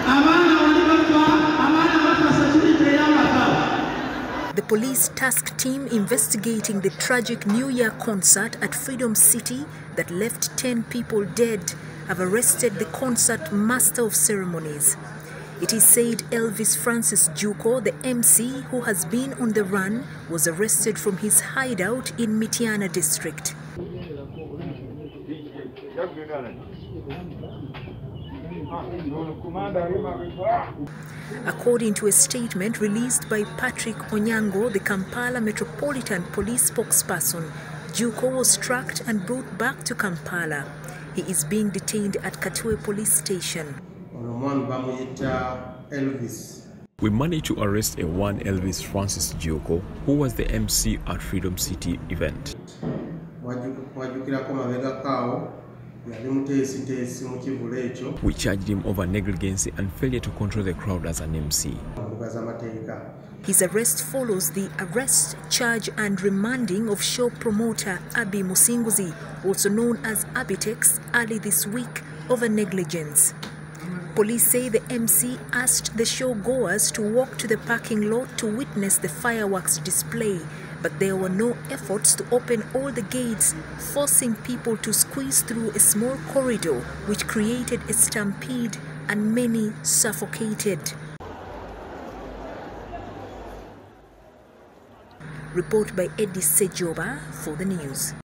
The police task team investigating the tragic New Year concert at Freedom City that left 10 people dead have arrested the concert master of ceremonies. It is said Elvis Francis Juko, the MC who has been on the run, was arrested from his hideout in Mityana district. According to a statement released by Patrick Onyango, the Kampala Metropolitan Police spokesperson, Juko was tracked and brought back to Kampala. He is being detained at Katwe Police Station. We managed to arrest a one Elvis Francis Juko, who was the MC at Freedom City event. We charged him over negligence and failure to control the crowd as an MC. His arrest follows the arrest, charge and remanding of show promoter Abi Musinguzi, also known as Abitex, early this week over negligence. Police say the MC asked the show goers to walk to the parking lot to witness the fireworks display, but there were no efforts to open all the gates, forcing people to squeeze through a small corridor, which created a stampede and many suffocated. Report by Eddie Sejoba for the news.